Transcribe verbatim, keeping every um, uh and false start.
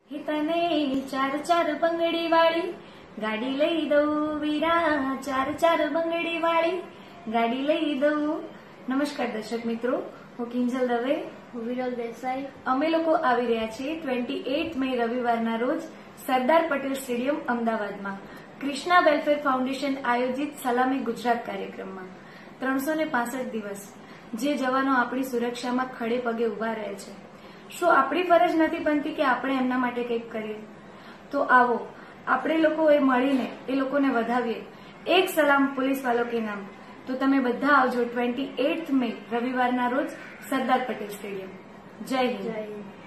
તને ચાર ચાર બંગડી વાળી ગાડી લઈ દઉં વીરા, ચાર ચાર બંગડી વાળી ગાડી લઈ દઉં. નમસ્કાર દર્શક મિત્રો, હું કિંજલ દવે, હું વિરલ દેસાઈ. અમે લોકો આવી રહ્યા છીએ ટ્વેન્ટી એઇટ મે રવિવારના રોજ સરદાર પટેલ સ્ટેડિયમ અમદાવાદમાં કૃષ્ણા વેલફેર ફાઉન્ડેશન આયોજિત સલામી ગુજરાત કાર્યક્રમમાં. ત્રણસો ને પાસઠ દિવસ જે જવાનો આપણી સુરક્ષામાં ખડે પગે ઉભા રહે છે, શું આપણી ફરજ નથી બનતી કે આપણે એમના માટે કંઈક કરીએ? તો આવો આપણે લોકો એ મળીને એ લોકોને વધાવીએ. એક સલામ પોલીસ વાલો કે નામ. તો તમે બધા આવજો ટ્વેન્ટી એઇટ મે રવિવારના રોજ સરદાર પટેલ સ્ટેડિયમ. જય હિન્દ. જય હિન્દ.